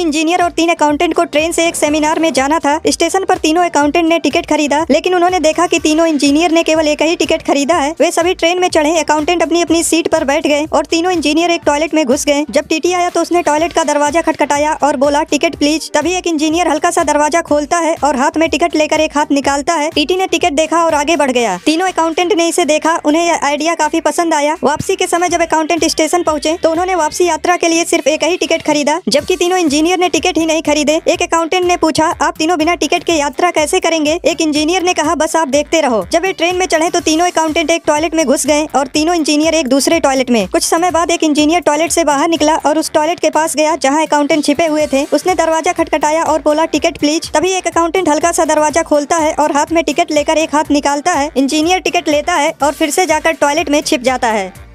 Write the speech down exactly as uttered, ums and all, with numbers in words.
Engineer और तीन accountant को ट्रेन से एक सेमिनार में जाना था। स्टेशन पर तीनों अकाउंटेंट ने टिकट खरीदा, लेकिन उन्होंने देखा कि तीनों इंजीनियर ने केवल एक ही टिकट खरीदा है। वे सभी ट्रेन में चढ़े, अकाउंटेंट अपनी अपनी सीट पर बैठ गए और तीनों इंजीनियर एक टॉयलेट में घुस गए। जब टीटी आया तो उसने टॉयलेट का दरवाजा खटखटाया और बोला टिकट प्लीज। तभी एक इंजीनियर हल्का सा दरवाजा खोलता है और हाथ में टिकट लेकर एक हाथ निकालता है। टीटी ने टिकट देखा और आगे बढ़ गया। तीनों अकाउंटेंट ने इसे देखा, उन्हें यह आइडिया काफी पसंद आया। वापसी के समय जब अकाउंटेंट स्टेशन पहुंचे तो उन्होंने वापसी यात्रा के लिए सिर्फ एक ही टिकट खरीदा, जबकि तीनों इंजीनियर ने टिकट ही नहीं खरीदे। एक अकाउंटेंट ने पूछा, आप तीनों बिना टिकट के यात्रा कैसे करेंगे? एक इंजीनियर ने कहा, बस आप देखते रहो। जब वे ट्रेन में चढ़े तो तीनों अकाउंटेंट एक टॉयलेट में घुस गए और तीनों इंजीनियर एक दूसरे टॉयलेट में। कुछ समय बाद एक इंजीनियर टॉयलेट से बाहर निकला और उस टॉयलेट के पास गया जहाँ अकाउंटेंट छिपे हुए थे। उसने दरवाजा खटखटाया और बोला टिकट प्लीज। तभी एक अकाउंटेंट हल्का सा दरवाजा खोलता है और हाथ में टिकट लेकर एक हाथ निकालता है। इंजीनियर टिकट लेता है और फिर से जाकर टॉयलेट में छिप जाता है।